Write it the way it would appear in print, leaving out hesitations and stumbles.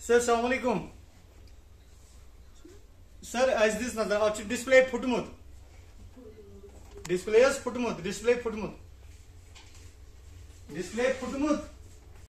sir अस्सलाम वालेकुम sir आज दिस नजर आप डिस्प्ले फुटमुत डिस्प्ले फुटमुत डिस्प्ले फुटमुत